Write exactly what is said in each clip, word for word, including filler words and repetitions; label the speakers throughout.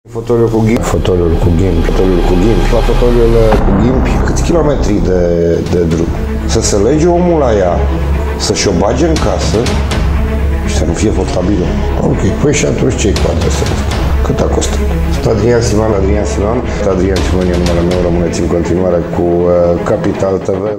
Speaker 1: Fotoliul cu ghimpi, fotoliul cu ghimpi, fotoliul cu ghimpi, la fotoliul cu ghimpi, câți kilometri de, de drum? Să se lege omul la ea, să-și o bage în casă și să nu fie portabilă. Ok, păi și atunci ce-i cu adresa? Cât a costat? Sunt Adrian Siman, Adrian Siman. Adrian Siman e numele meu, rămâneți în continuare cu uh, Capital T V.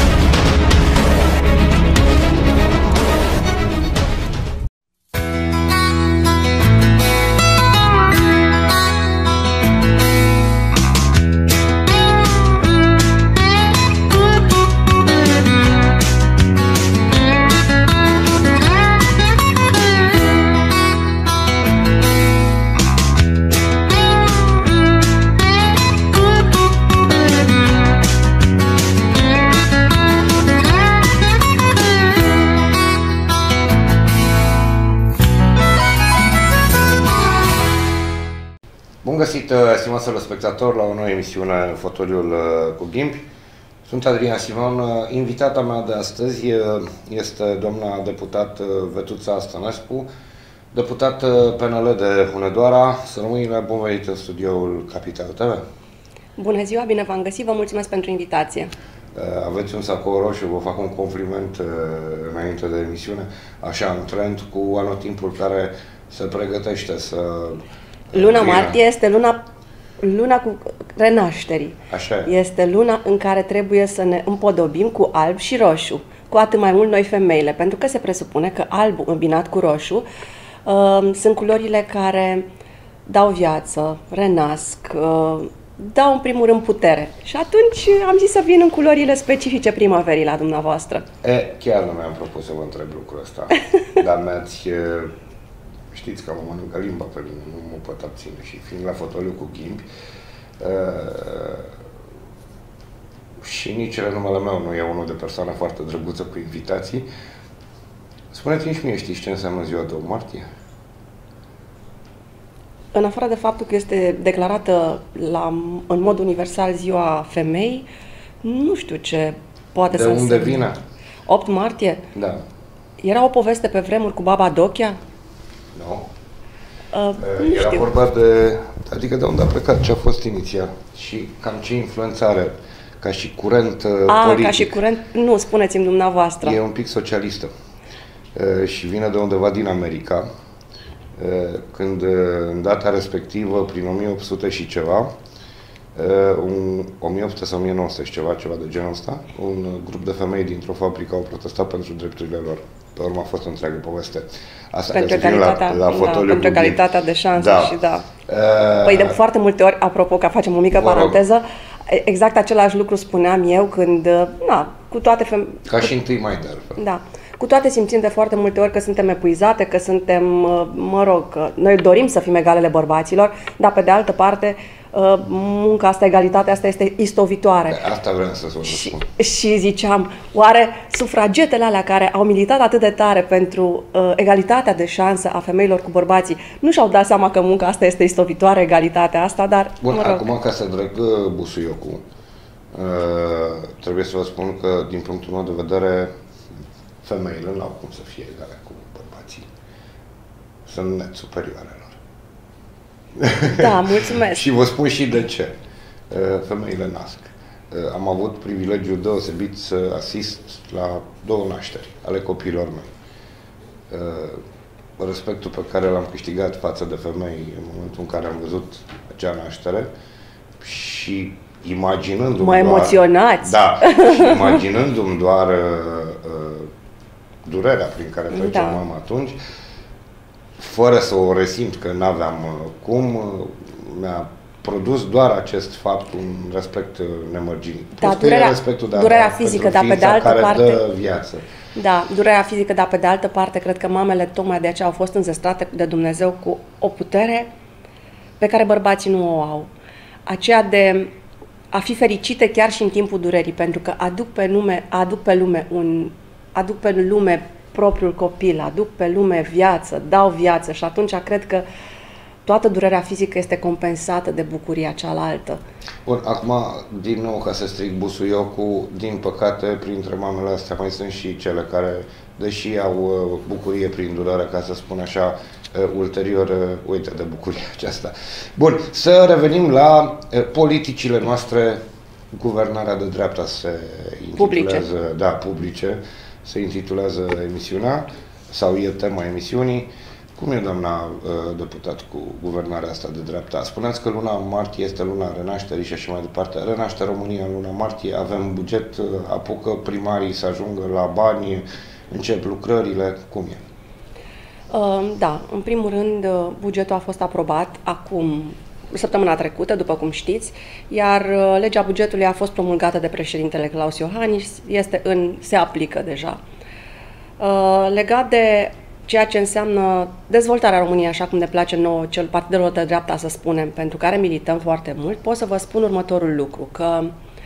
Speaker 2: Bun găsit, stimați telespectatori, la o nouă emisiune Fotoliul cu ghimpi. Sunt Adrian Simon. Invitata mea de astăzi este doamna deputat Vetuța Stănescu, deputat P N L de Hunedoara. Să rămâi, bun venit în studioul Capital T V.
Speaker 3: Bună ziua, bine v-am găsit, vă mulțumesc pentru invitație.
Speaker 2: Aveți un sacou roșu, vă fac un compliment înainte de emisiune, așa în trend, cu anotimpul care se pregătește să...
Speaker 3: Luna martie este luna, luna cu renașterii.
Speaker 2: Așa.
Speaker 3: Este luna în care trebuie să ne împodobim cu alb și roșu. Cu atât mai mult noi femeile, pentru că se presupune că alb îmbinat cu roșu uh, sunt culorile care dau viață, renasc, uh, dau în primul rând putere. Și atunci am zis să vin în culorile specifice primăverii la dumneavoastră.
Speaker 2: E, chiar nu mi-am propus să vă întreb lucrul ăsta, dar mi-ați... Știți că mă mănâncă limba pe mine, nu mă pot abține. Și fiind la fotoliu cu ghimpi, uh, și nici renumele meu nu e unul de persoană foarte drăguță cu invitații, spuneți-mi și mie, știți ce înseamnă ziua de opt martie?
Speaker 3: În afară de faptul că este declarată la, în mod universal ziua femei, nu știu ce poate
Speaker 2: de
Speaker 3: să
Speaker 2: unde vine?
Speaker 3: opt martie?
Speaker 2: Da.
Speaker 3: Era o poveste pe vremuri cu baba Dochia?
Speaker 2: Nu.
Speaker 3: Uh, nu
Speaker 2: Era
Speaker 3: știu.
Speaker 2: vorba de... Adică de unde a plecat, ce a fost inițial și cam ce influență are ca și curent uh,
Speaker 3: A,
Speaker 2: politic.
Speaker 3: ca și curent? Nu, spuneți-mi dumneavoastră.
Speaker 2: E un pic socialistă uh, și vine de undeva din America, uh, când uh, în data respectivă, prin o mie opt sute și ceva, uh, un, o mie opt sute sau o mie nouă sute și ceva, ceva de genul ăsta, un uh, grup de femei dintr-o fabrică au protestat pentru drepturile lor. Pe urmă a fost o întreagă poveste. Asta
Speaker 3: pentru egalitatea,
Speaker 2: la, la
Speaker 3: da, pentru egalitatea de șanse
Speaker 2: da.
Speaker 3: și da.
Speaker 2: Uh,
Speaker 3: Păi de foarte multe ori, apropo, că facem o mică
Speaker 2: Mă rog.
Speaker 3: paranteză, exact același lucru spuneam eu când, na, cu toate feme...
Speaker 2: Ca și întâi mai de altfel.
Speaker 3: Da. Cu toate simțim de foarte multe ori că suntem epuizate, că suntem, mă rog, că noi dorim să fim egalele bărbaților, dar pe de altă parte, munca asta, egalitatea asta este istovitoare.
Speaker 2: De asta vreau să vă
Speaker 3: Și,
Speaker 2: spun.
Speaker 3: și ziceam, oare sufragetele alea care au militat atât de tare pentru uh, egalitatea de șansă a femeilor cu bărbații, nu și-au dat seama că munca asta este istovitoare, egalitatea asta, dar,
Speaker 2: Bun,
Speaker 3: mă rog.
Speaker 2: acum ca să drăg busuiocul, uh, trebuie să vă spun că, din punctul meu de vedere, femeile nu au cum să fie egale cu bărbații. Sunt net superioare lor.
Speaker 3: Da, mulțumesc.
Speaker 2: Și vă spun și de ce. Femeile nasc. Am avut privilegiul deosebit să asist la două nașteri ale copiilor mei. Respectul pe care l-am câștigat față de femei în momentul în care am văzut acea naștere și imaginându-mi
Speaker 3: Mă emoționați.
Speaker 2: Da, și imaginându-mi doar uh, durerea prin care treceam
Speaker 3: Da.
Speaker 2: atunci, fără să o resimt că n-aveam uh, cum, uh, mi-a produs doar acest fapt un respect uh, nemărginit.
Speaker 3: Da,
Speaker 2: Plus că
Speaker 3: durerea-
Speaker 2: e respectul de
Speaker 3: durerea
Speaker 2: a,
Speaker 3: fizică,
Speaker 2: pentru
Speaker 3: dar pe de
Speaker 2: ființa
Speaker 3: altă
Speaker 2: care
Speaker 3: parte-
Speaker 2: dă viață.
Speaker 3: Da, durerea fizică, dar pe de altă parte, cred că mamele tocmai de aceea au fost înzestrate de Dumnezeu cu o putere pe care bărbații nu o au. Aceea de a fi fericite chiar și în timpul durerii, pentru că aduc pe lume, aduc pe lume un, aduc pe lume propriul copil, aduc pe lume viață, dau viață și atunci cred că toată durerea fizică este compensată de bucuria cealaltă.
Speaker 2: Bun, acum, din nou, ca să stric busuiocul, din păcate, printre mamele astea mai sunt și cele care, deși au bucurie prin durere, ca să spun așa, uh, ulterior, uh, uite de bucuria aceasta. Bun, să revenim la uh, politicile noastre, guvernarea de dreapta se intitulează,
Speaker 3: publice.
Speaker 2: da, publice, se intitulează emisiunea, sau e tema emisiunii. Cum e, doamna uh, deputat, cu guvernarea asta de dreapta? Spuneați că luna martie este luna renașterii și așa mai departe. Renaște România în luna martie, avem buget, uh, apucă primarii să ajungă la bani, încep lucrările. Cum e?
Speaker 3: Uh, da, în primul rând, uh, bugetul a fost aprobat acum, săptămâna trecută, după cum știți, iar uh, legea bugetului a fost promulgată de președintele Claus Iohannis, este în, se aplică deja. Uh, legat de ceea ce înseamnă dezvoltarea României, așa cum ne place nouă, cel partidelor de dreapta, să spunem, pentru care milităm foarte mult, pot să vă spun următorul lucru, că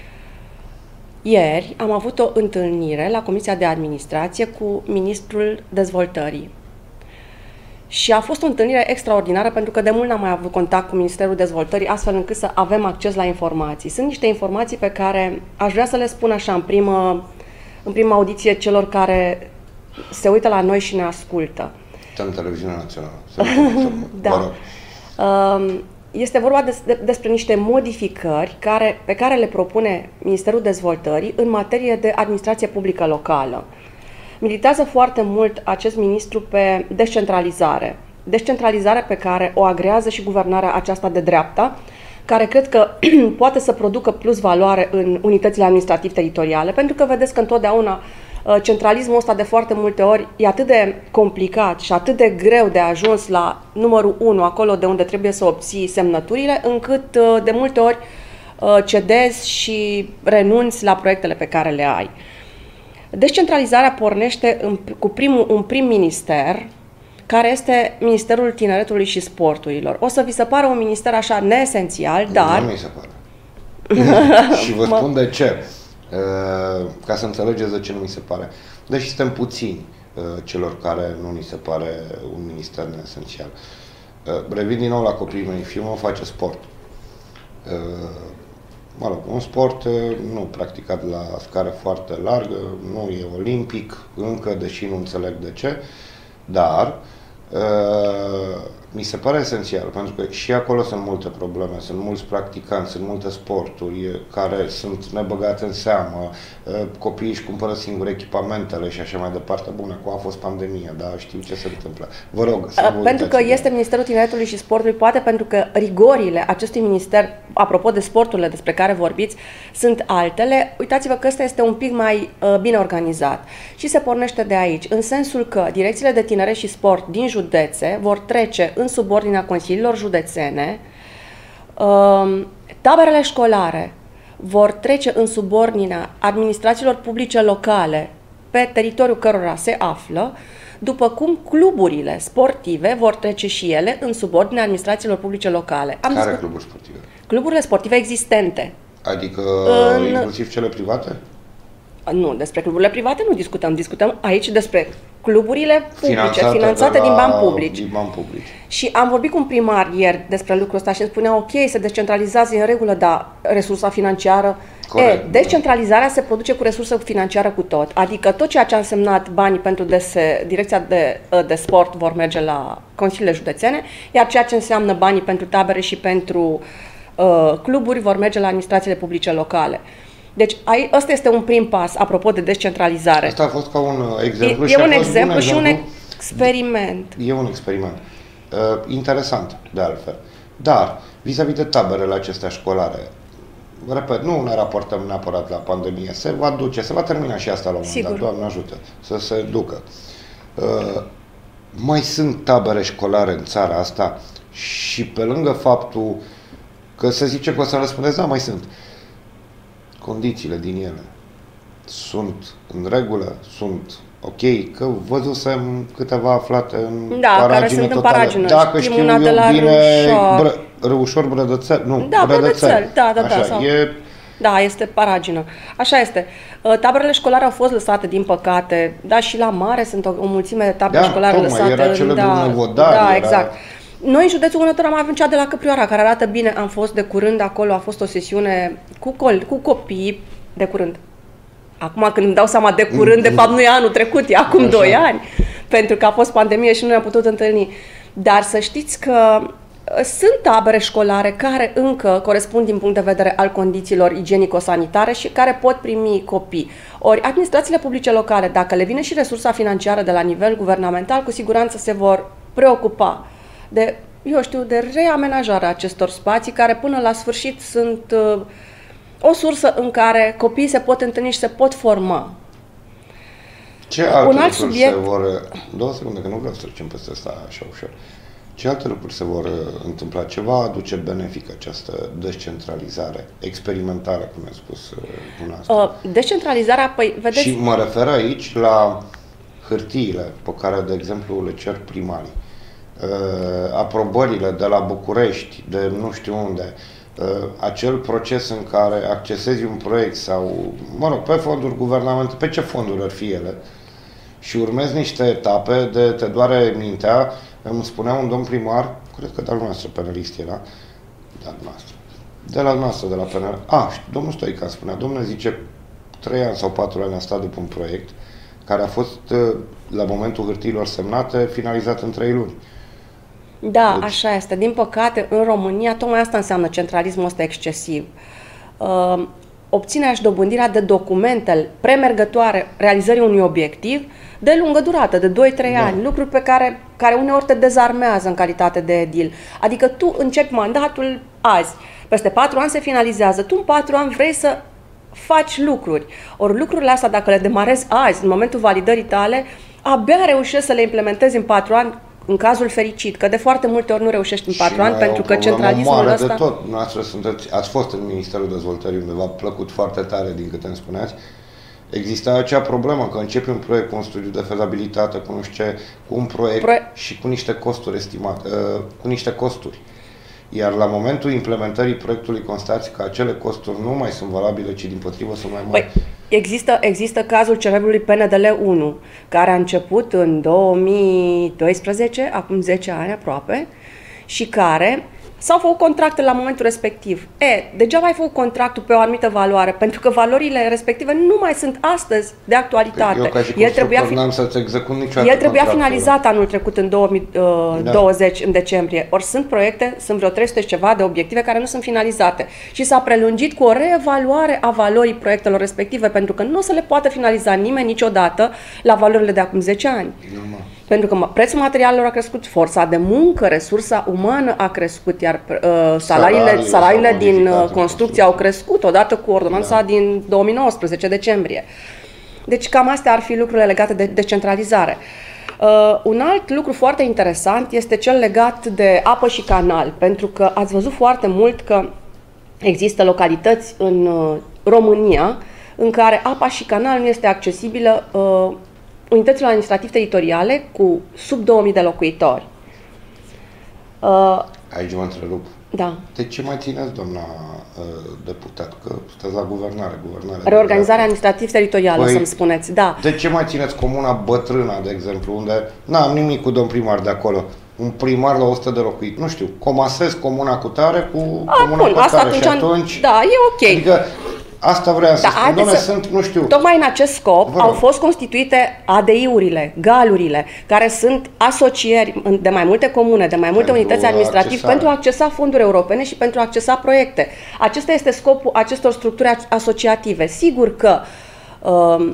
Speaker 3: ieri am avut o întâlnire la Comisia de Administrație cu Ministrul Dezvoltării. Și a fost o întâlnire extraordinară, pentru că de mult n-am mai avut contact cu Ministerul Dezvoltării, astfel încât să avem acces la informații. Sunt niște informații pe care aș vrea să le spun așa în primă, în prima audiție celor care se uită la noi și ne ascultă.
Speaker 2: În televiziunea națională.
Speaker 3: Da. Este vorba de, de, despre niște modificări care, pe care le propune Ministerul Dezvoltării în materie de administrație publică locală. Militează foarte mult acest ministru pe descentralizare. Descentralizare pe care o agrează și guvernarea aceasta de dreapta, care cred că poate să producă plus valoare în unitățile administrativ-teritoriale, pentru că vedeți că întotdeauna centralismul ăsta de foarte multe ori e atât de complicat și atât de greu de ajuns la numărul unu, acolo de unde trebuie să obții semnăturile, încât de multe ori cedezi și renunți la proiectele pe care le ai. Descentralizarea pornește în, cu primul, un prim minister, care este Ministerul Tineretului și Sporturilor. O să vi se pară un minister așa neesențial, dar...
Speaker 2: Nu mi se pare. Și vă spun de ce. Ca să înțelegeți de ce nu mi se pare. Deși suntem puțini celor care nu mi se pare un minister neesențial. Revin din nou la copiii mei. Fiul meu face sport. Mă rog, un sport nu practicat la scară foarte largă, nu e olimpic încă, deși nu înțeleg de ce, dar uh, mi se pare esențial, pentru că și acolo sunt multe probleme, sunt mulți practicanți, sunt multe sporturi care sunt nebăgate în seamă, uh, copiii își cumpără singuri echipamentele și așa mai departe. Bun, acum a fost pandemia, dar știu ce se întâmplă. Vă rog, să
Speaker 3: uh, Pentru că este Ministerul Tineretului și Sportului, poate pentru că rigorile acestui minister, apropo de sporturile despre care vorbiți, sunt altele. Uitați-vă că ăsta este un pic mai uh, bine organizat și se pornește de aici, în sensul că direcțiile de tineret și sport din județe vor trece în subordinea consiliilor județene, uh, taberele școlare vor trece în subordinea administrațiilor publice locale pe teritoriul cărora se află, după cum cluburile sportive vor trece și ele în subordinea administrațiilor publice locale.
Speaker 2: Am Care cluburi sportive?
Speaker 3: Cluburile sportive existente.
Speaker 2: Adică
Speaker 3: în...
Speaker 2: inclusiv cele private?
Speaker 3: Nu, despre cluburile private nu discutăm. Discutăm aici despre cluburile publice,
Speaker 2: finanțate,
Speaker 3: finanțate din bani publici.
Speaker 2: Din bani publici.
Speaker 3: Și am vorbit cu un primar ieri despre lucrul ăsta și îmi spunea, ok, se descentralizează în regulă, dar resursa financiară...
Speaker 2: Corect.
Speaker 3: E, descentralizarea se produce cu resursă financiară cu tot. Adică tot ceea ce a însemnat banii pentru dese, direcția de, de sport vor merge la consiliile județene, iar ceea ce înseamnă banii pentru tabere și pentru uh, cluburi vor merge la administrațiile publice locale. Deci ai, ăsta este un prim pas, apropo de descentralizare.
Speaker 2: Asta a fost ca un exemplu.
Speaker 3: E,
Speaker 2: și
Speaker 3: e un
Speaker 2: a fost
Speaker 3: exemplu
Speaker 2: un
Speaker 3: și un experiment.
Speaker 2: E un experiment. Uh, interesant, de altfel. Dar, vis-a-vis de taberele acestea școlare, repet, nu ne raportăm neapărat la pandemie, se va duce, se va termina și asta la un moment dat, Doamne ajută, să se ducă. Uh, mai sunt tabere școlare în țara asta și pe lângă faptul că se zice că o să răspundeți, da, mai sunt. Condițiile din ele sunt în regulă, sunt ok, că văzusem câteva aflate în
Speaker 3: da,
Speaker 2: paragină
Speaker 3: care sunt
Speaker 2: totale.
Speaker 3: în paragină.
Speaker 2: Dacă
Speaker 3: știm
Speaker 2: știu
Speaker 3: una
Speaker 2: eu
Speaker 3: de la
Speaker 2: bine,
Speaker 3: Râușor.
Speaker 2: Bră, Râușor, Brădățel, nu,
Speaker 3: da,
Speaker 2: Brădățel.
Speaker 3: Brădățel, da, da,
Speaker 2: Așa,
Speaker 3: da. Sau...
Speaker 2: E...
Speaker 3: Da, este paragină. Așa este. Taberele școlare au fost lăsate, din păcate, da, și la mare sunt o, o mulțime de tabere
Speaker 2: da,
Speaker 3: școlare
Speaker 2: tocmai,
Speaker 3: lăsate.
Speaker 2: Era cele
Speaker 3: da,
Speaker 2: Nevodar,
Speaker 3: da,
Speaker 2: era...
Speaker 3: exact. Noi în județul Vânător am avut cea de la Căprioara, care arată bine. Am fost de curând acolo, a fost o sesiune cu, col- cu copii, de curând. Acum când îmi dau seama de curând, de fapt nu e anul trecut, e acum doi ani, pentru că a fost pandemie și nu ne-am putut întâlni. Dar să știți că sunt tabere școlare care încă corespund din punct de vedere al condițiilor igienico-sanitare și care pot primi copii. Ori administrațiile publice locale, dacă le vine și resursa financiară de la nivel guvernamental, cu siguranță se vor preocupa de, eu știu, de reamenajarea acestor spații care până la sfârșit sunt uh, o sursă în care copiii se pot întâlni și se pot forma.
Speaker 2: Ce alte
Speaker 3: Un alt
Speaker 2: lucruri
Speaker 3: subiect...
Speaker 2: se vor... Două secunde, că nu vreau să trecem peste asta așa ușor. Ce alte lucruri se vor întâmpla? Ce va aduce benefic această descentralizare experimentară, cum ai spus dumneavoastră?
Speaker 3: Uh, descentralizarea, păi, vedeți...
Speaker 2: Și mă refer aici la hârtiile pe care, de exemplu, le cer primarii. Uh, aprobările de la București, de nu știu unde, uh, acel proces în care accesezi un proiect sau, mă rog, pe fonduri guvernamentale, pe ce fonduri ar fi ele, și urmezi niște etape de te doare mintea. Îmi spunea un domn primar, cred că de-al noastră penalist era, de-al noastră, de la noastră, de la penal. A, domnul Stoica spunea, domnule, zice, trei ani sau patru ani a stat după un proiect care a fost, la momentul hârtiilor semnate, finalizat în trei luni.
Speaker 3: Da,
Speaker 2: deci...
Speaker 3: așa este. Din păcate, în România, tocmai asta înseamnă centralismul ăsta excesiv. Uh, obținerea și dobândirea de documente premergătoare realizării unui obiectiv de lungă durată, de doi trei da. ani, lucruri pe care, care uneori te dezarmează în calitate de edil. Adică tu începi mandatul azi, peste patru ani se finalizează, tu în patru ani vrei să faci lucruri. Ori lucrurile astea, dacă le demarezi azi, în momentul validării tale, abia reușești să le implementezi în patru ani, în cazul fericit, că de foarte multe ori nu reușești în patru ani, pentru că centralismul ăsta...
Speaker 2: de tot. Noastră sunteți, ați fost în Ministerul Dezvoltării, unde v-a plăcut foarte tare, din câte îmi spuneați. Exista acea problemă că începi un proiect cu un studiu de fezabilitate, cu nu știu ce, cu un proiect Pro... și cu niște costuri estimate, uh, cu niște costuri. Iar la momentul implementării proiectului constați că acele costuri nu mai sunt valabile, ci dimpotrivă sunt mai mari.
Speaker 3: Păi, există, există cazul celebrului P N D L unu, care a început în două mii doisprezece, acum zece ani aproape, și care s-au făcut contracte la momentul respectiv. E, degeaba ai făcut contractul pe o anumită valoare, pentru că valorile respective nu mai sunt astăzi de actualitate.
Speaker 2: Eu ca și
Speaker 3: el trebuia, fi...
Speaker 2: n-am să-ți execut niciodată
Speaker 3: el trebuia finalizat anul trecut, în două mii douăzeci, da. în decembrie. Ori sunt proiecte, sunt vreo trei sute și ceva de obiective care nu sunt finalizate. Și s-a prelungit cu o reevaluare a valorii proiectelor respective, pentru că nu o să le poată finaliza nimeni niciodată la valorile de acum zece ani.
Speaker 2: Normal.
Speaker 3: Pentru că prețul materialelor a crescut, forța de muncă, resursa umană a crescut, iar uh, salariile, salariile, salariile din uh, construcție au crescut odată cu ordonanța da. din două mii nouăsprezece, decembrie. Deci cam astea ar fi lucrurile legate de decentralizare. Uh, un alt lucru foarte interesant este cel legat de apă și canal, pentru că ați văzut foarte mult că există localități în uh, România în care apa și canal nu este accesibilă uh, unităților administrativ-teritoriale cu sub două mii de locuitori. Uh,
Speaker 2: Aici mă întrerup.
Speaker 3: Da.
Speaker 2: De ce mai țineți, doamna uh, deputat, că sunteți la guvernare? guvernare
Speaker 3: Reorganizarea administrativ-teritorială,
Speaker 2: păi,
Speaker 3: să-mi spuneți, da.
Speaker 2: De ce mai țineți Comuna Bătrâna, de exemplu, unde n-am nimic cu domn primar de acolo, un primar la o sută de locuit, nu știu, comasez comuna cu tare cu
Speaker 3: A,
Speaker 2: comuna
Speaker 3: bun,
Speaker 2: cu
Speaker 3: asta
Speaker 2: tare
Speaker 3: atunci,
Speaker 2: și atunci...
Speaker 3: Da, e ok.
Speaker 2: Adică, asta vreau să
Speaker 3: da,
Speaker 2: spun, dom'le,
Speaker 3: să...
Speaker 2: sunt, nu știu...
Speaker 3: Tocmai în acest scop au fost constituite A D I-urile, galurile, care sunt asocieri de mai multe comune, de mai multe pentru unități administrative, accesare. pentru a accesa fonduri europene și pentru a accesa proiecte. Acesta este scopul acestor structuri asociative. Sigur că uh,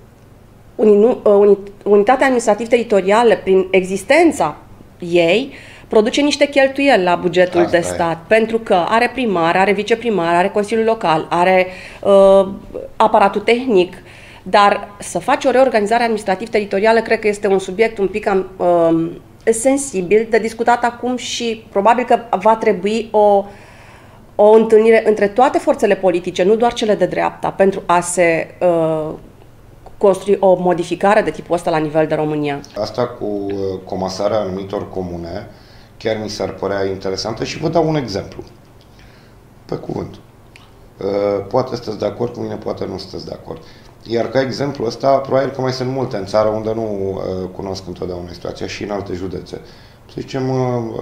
Speaker 3: unitatea administrativ-teritorială, prin existența ei, produce niște cheltuieli la bugetul Asta de stat, e. pentru că are primar, are viceprimar, are Consiliul Local, are uh, aparatul tehnic, dar să faci o reorganizare administrativ-teritorială cred că este un subiect un pic uh, sensibil de discutat acum și probabil că va trebui o, o întâlnire între toate forțele politice, nu doar cele de dreapta, pentru a se uh, construi o modificare de tipul ăsta la nivel de România.
Speaker 2: Asta cu comasarea anumitor comune chiar mi s-ar părea interesantă și vă dau un exemplu. Pe cuvânt. Poate sunteți de acord cu mine, poate nu sunteți de acord. Iar ca exemplu ăsta, probabil că mai sunt multe în țară unde nu cunosc întotdeauna situația și în alte județe. Să zicem,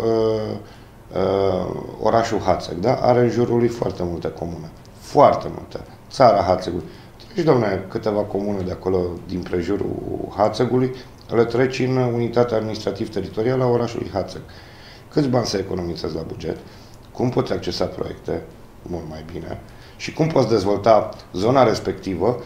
Speaker 2: orașul Hațeg, da? Are în jurul lui foarte multe comune. Foarte multe. Țara Hațegului. Deci, dom'le, câteva comune de acolo din prejurul Hațegului le treci în unitatea administrativ-teritorială a orașului Hațeg. Câți bani se economisesc la buget? Cum poți accesa proiecte mult mai bine? Și cum poți dezvolta zona respectivă,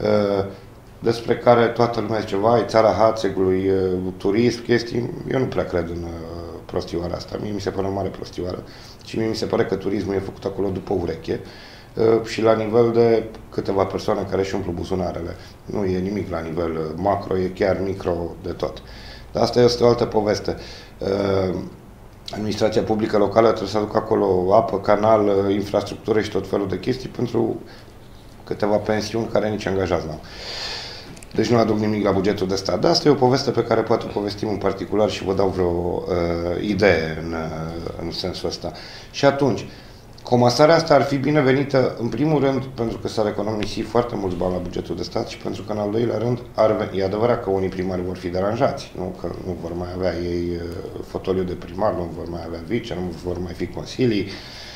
Speaker 2: despre care toată lumea zice, vai, țara Hațegului, turism, chestii. Eu nu prea cred în prostioara asta. Mie mi se pare o mare prostioară. Și mie mi se pare că turismul e făcut acolo după ureche și la nivel de câteva persoane care își umplu buzunarele. Nu e nimic la nivel macro, e chiar micro de tot. Dar asta este o altă poveste. Administrația publică locală trebuie să aducă acolo apă, canal, infrastructură și tot felul de chestii pentru câteva pensiuni care nici angajați n-au. Deci nu aduc nimic la bugetul de stat. Dar asta e o poveste pe care poate povestim în particular și vă dau vreo uh, idee în, uh, în sensul ăsta. Și atunci, comasarea asta ar fi binevenită, în primul rând, pentru că s-ar economisi foarte mulți bani la bugetul de stat și pentru că, în al doilea rând, ar veni. E adevărat că unii primari vor fi deranjați, nu? Că nu vor mai avea ei uh, fotoliu de primar, nu vor mai avea vice, nu vor mai fi consilii,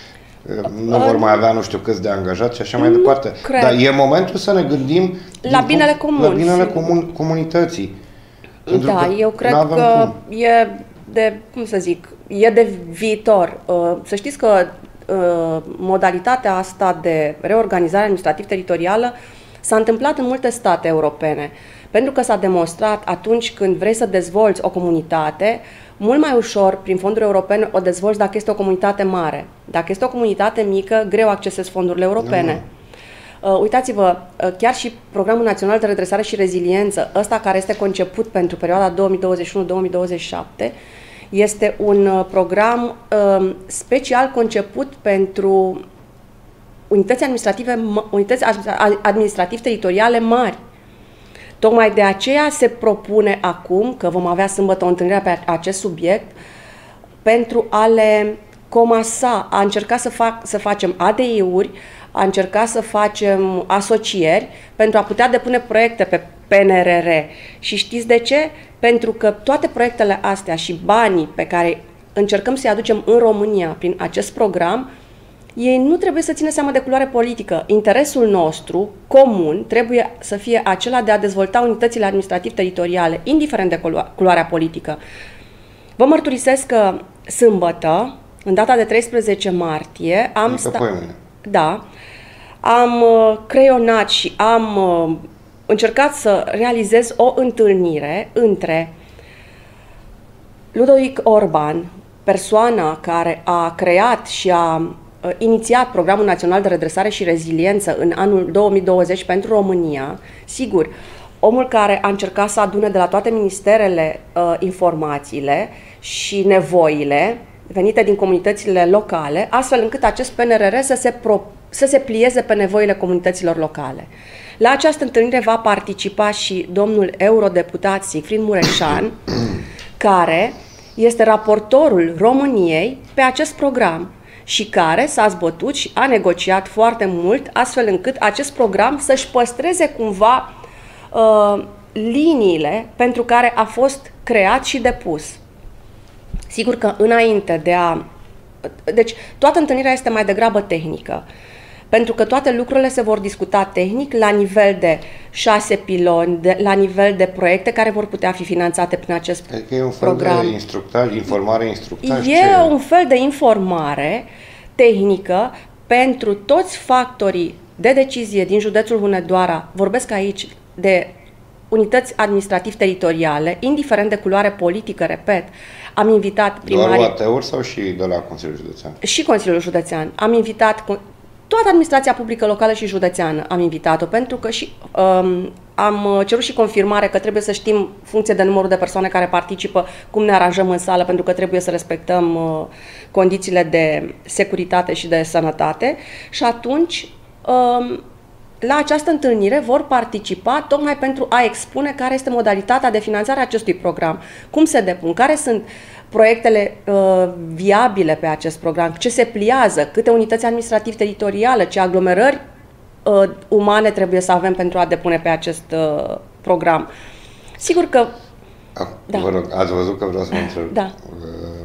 Speaker 2: nu vor mai avea nu știu câți de angajați și așa mai departe.
Speaker 3: Cred.
Speaker 2: Dar e momentul să ne gândim
Speaker 3: la binele comun.
Speaker 2: La binele comun, comunității.
Speaker 3: Da, eu cred că cum. e de, cum să zic, e de viitor. Să știți că modalitatea asta de reorganizare administrativ-teritorială s-a întâmplat în multe state europene. Pentru că s-a demonstrat atunci când vrei să dezvolți o comunitate, mult mai ușor, prin fonduri europene, o dezvolți dacă este o comunitate mare. Dacă este o comunitate mică, greu accesezi fondurile europene. Da. Uh, uitați-vă, uh, chiar și Programul Național de Redresare și Reziliență, ăsta care este conceput pentru perioada două mii douăzeci și unu două mii douăzeci și șapte, este un uh, program uh, special conceput pentru unități administrative, unități administrativ-teritoriale mari. Tocmai de aceea se propune acum, că vom avea sâmbătă o întâlnire pe acest subiect, pentru a le comasa, a încerca să, fac, să facem A D I-uri, a încerca să facem asocieri, pentru a putea depune proiecte pe P N R R. Și știți de ce? Pentru că toate proiectele astea și banii pe care încercăm să-i aducem în România prin acest program, ei nu trebuie să țină seama de culoare politică. Interesul nostru, comun, trebuie să fie acela de a dezvolta unitățile administrativ-teritoriale, indiferent de culoarea politică. Vă mărturisesc că sâmbătă, în data de treisprezece martie, am, sta... da, am creionat și am încercat să realizez o întâlnire între Ludovic Orban, persoana care a creat și a inițiat Programul Național de Redresare și Reziliență în anul două mii douăzeci pentru România, sigur, omul care a încercat să adune de la toate ministerele uh, informațiile și nevoile venite din comunitățile locale, astfel încât acest P N R R să se, pro, să se plieze pe nevoile comunităților locale. La această întâlnire va participa și domnul eurodeputat Siegfried Mureșan, care este raportorul României pe acest program și care s-a zbătut și a negociat foarte mult, astfel încât acest program să-și păstreze cumva uh, liniile pentru care a fost creat și depus. Sigur că înainte de a... Deci, toată întâlnirea este mai degrabă tehnică, pentru că toate lucrurile se vor discuta tehnic la nivel de șase piloni, de, la nivel de proiecte care vor putea fi finanțate prin acest
Speaker 2: adică e un fel
Speaker 3: program.
Speaker 2: de instructaj, informare, instructaj?
Speaker 3: E ce? un fel de informare tehnică pentru toți factorii de decizie din județul Hunedoara. Vorbesc aici de unități administrativ-teritoriale, indiferent de culoare politică, repet. Am invitat primarii...
Speaker 2: Doar U A T-uri sau și de la Consiliul Județean?
Speaker 3: Și Consiliul Județean. Am invitat toată administrația publică locală și județeană, am invitat-o, pentru că și um, am cerut și confirmare că trebuie să știm, funcție de numărul de persoane care participă, cum ne aranjăm în sală, pentru că trebuie să respectăm uh, condițiile de securitate și de sănătate. Și atunci, um, la această întâlnire vor participa tocmai pentru a expune care este modalitatea de finanțare a acestui program, cum se depun, care sunt proiectele uh, viabile pe acest program, ce se pliază, câte unități administrativ-teritoriale, ce aglomerări uh, umane trebuie să avem pentru a depune pe acest uh, program. Sigur că...
Speaker 2: A, da. Vă rog, ați văzut că vreau să vă întreb.
Speaker 3: Da.
Speaker 2: Uh,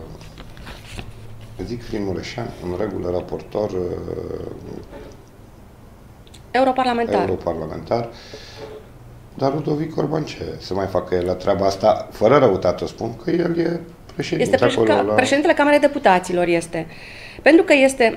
Speaker 2: zic Frin Mureșan, în regulă raportor uh,
Speaker 3: europarlamentar.
Speaker 2: europarlamentar. Dar Ludovic Orban ce să mai facă el la treaba asta? Fără răutate o spun, că el e președinte
Speaker 3: este preș-
Speaker 2: acolo. La...
Speaker 3: Președintele Camerei Deputaților este. Pentru că este...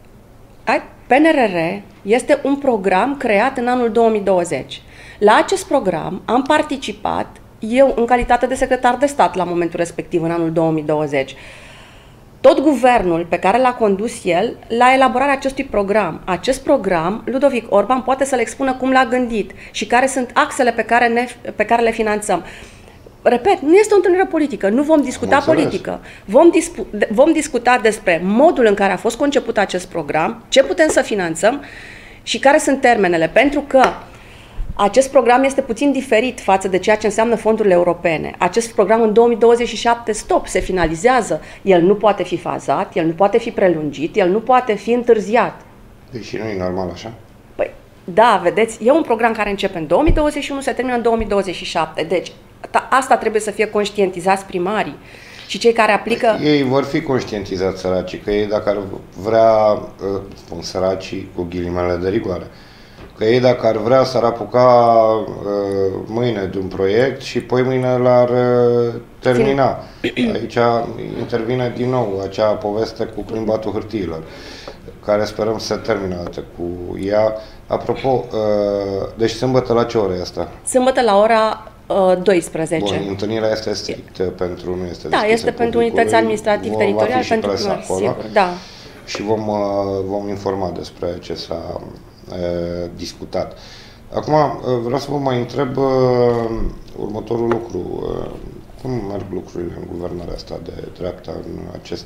Speaker 3: P N R R este un program creat în anul două mii douăzeci. La acest program am participat eu în calitate de secretar de stat la momentul respectiv, în anul două mii douăzeci. Tot guvernul pe care l-a condus el la elaborarea acestui program. Acest program, Ludovic Orban poate să le expună cum l-a gândit și care sunt axele pe care, ne, pe care le finanțăm. Repet, nu este o întâlnire politică, nu vom discuta politică. Vom, dispu- vom discuta despre modul în care a fost conceput acest program, ce putem să finanțăm și care sunt termenele. Pentru că acest program este puțin diferit față de ceea ce înseamnă fondurile europene. Acest program în două mii douăzeci și șapte, stop, se finalizează. El nu poate fi fazat, el nu poate fi prelungit, el nu poate fi întârziat.
Speaker 2: Deci nu e normal așa?
Speaker 3: Păi, da, vedeți, e un program care începe în două mii douăzeci și unu, se termină în două mii douăzeci și șapte. Deci, asta trebuie să fie conștientizați primarii și cei care aplică...
Speaker 2: Ei vor fi conștientizați, săracii, că ei dacă ar vrea, spun săracii cu ghilimele de rigoare, că ei dacă ar vrea s-ar apuca uh, mâine de un proiect și poi mâine l-ar uh, termina. Aici intervine din nou acea poveste cu plimbatul hârtiilor, care sperăm să se termine cu ea. Apropo, uh, deci sâmbătă la ce oră e asta?
Speaker 3: Sâmbătă la ora uh, douăsprezece.
Speaker 2: Bun, întâlnirea este strict pentru, nu este
Speaker 3: Da, este pentru unități administrativ-teritoriale, pentru primar, sigur, da.
Speaker 2: Și vom, uh, vom informa despre ce s-a discutat. Acum vreau să vă mai întreb uh, următorul lucru. Uh, cum merg lucrurile în guvernarea asta de dreapta, în acest,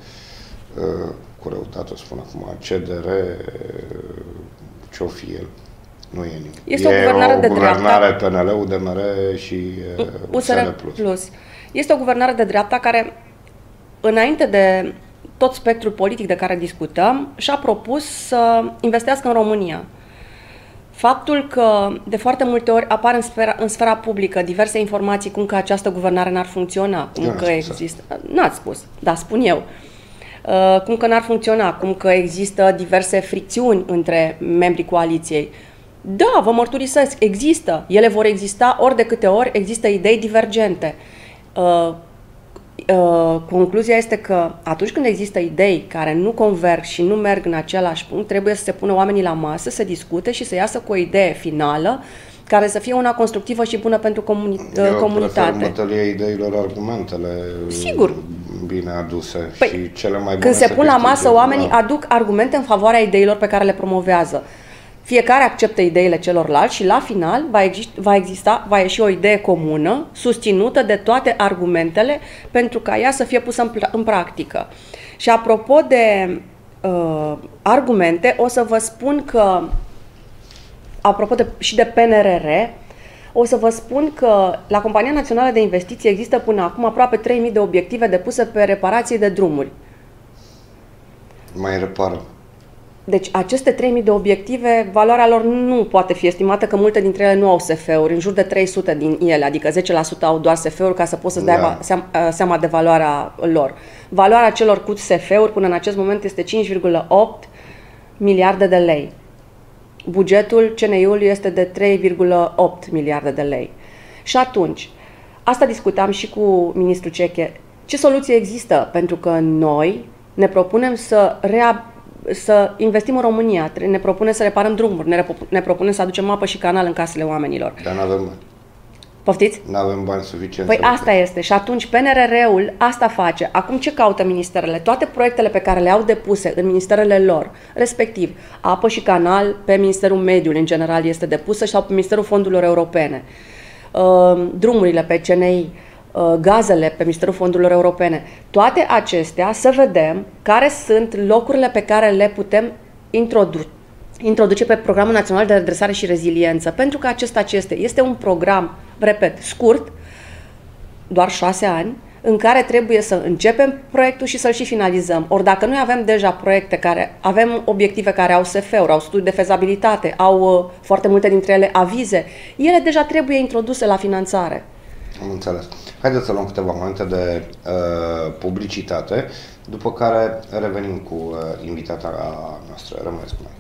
Speaker 2: uh, cu răutate o spun acum, C D R, ce-o fi el? Nu e nimic.
Speaker 3: Este o guvernare
Speaker 2: o
Speaker 3: de
Speaker 2: guvernare
Speaker 3: dreapta.
Speaker 2: P N L, U D M R și uh,
Speaker 3: U S R plus. plus. Este o guvernare de dreapta care, înainte de tot spectrul politic de care discutăm, și-a propus să investească în România. Faptul că de foarte multe ori apar în sfera, în sfera publică diverse informații cum că această guvernare n-ar funcționa, cum
Speaker 2: eu
Speaker 3: că există... N-ați spus, dar spun eu. Uh, cum că n-ar funcționa, cum că există diverse fricțiuni între membrii coaliției. Da, vă mărturisesc, există. Ele vor exista ori de câte ori există idei divergente. Uh, Uh, concluzia este că atunci când există idei care nu converg și nu merg în același punct, trebuie să se pună oamenii la masă, să discute și să iasă cu o idee finală care să fie una constructivă și bună pentru comuni-
Speaker 2: Eu
Speaker 3: comunitate.
Speaker 2: prefer bătălia ideilor, argumentele
Speaker 3: Sigur.
Speaker 2: bine aduse
Speaker 3: Păi,
Speaker 2: și cele mai bune.
Speaker 3: Când se pun la masă, oamenii
Speaker 2: da.
Speaker 3: aduc argumente în favoarea ideilor pe care le promovează. Fiecare acceptă ideile celorlalți și la final va, exist, va exista, va ieși o idee comună, susținută de toate argumentele, pentru ca ea să fie pusă în, în practică. Și apropo de uh, argumente, o să vă spun că, apropo de, și de P N R R, o să vă spun că la Compania Națională de Investiții există până acum aproape trei mii de obiective depuse pe reparații de drumuri.
Speaker 2: Mai repară.
Speaker 3: Deci aceste trei mii de obiective, valoarea lor nu poate fi estimată, că multe dintre ele nu au S F-uri, în jur de trei sute din ele, adică zece la sută au doar S F-uri ca să poți să-ți dai da. seama de valoarea lor. Valoarea celor cu S F-uri până în acest moment este cinci virgulă opt miliarde de lei. Bugetul C N I-ului este de trei virgulă opt miliarde de lei. Și atunci, asta discutam și cu ministrul Ceche, ce soluție există? Pentru că noi ne propunem să rea să investim în România, ne propunem să reparăm drumuri, ne, ne propunem să aducem apă și canal în casele oamenilor.
Speaker 2: Dar nu avem bani.
Speaker 3: Poftiți?
Speaker 2: Nu avem bani suficienți.
Speaker 3: Păi asta este. Și atunci P N R R-ul asta face. Acum ce caută ministerele? Toate proiectele pe care le-au depuse în ministerele lor, respectiv apă și canal pe Ministerul Mediului, în general, este depusă, sau pe Ministerul Fondurilor Europene. Uh, drumurile pe C N I, gazele pe Ministerul Fondurilor Europene. Toate acestea, să vedem care sunt locurile pe care le putem introduce introduce pe Programul Național de Redresare și Reziliență, pentru că acesta ce este? Este un program, repet, scurt, doar șase ani, în care trebuie să începem proiectul și să-l și finalizăm. Ori dacă noi avem deja proiecte care, avem obiective care au S F-uri, au studii de fezabilitate, au uh, foarte multe dintre ele avize, ele deja trebuie introduse la finanțare.
Speaker 2: Am înțeles. Haideți să luăm câteva momente de uh, publicitate, după care revenim cu uh, invitata noastră. Rămâneți cu noi.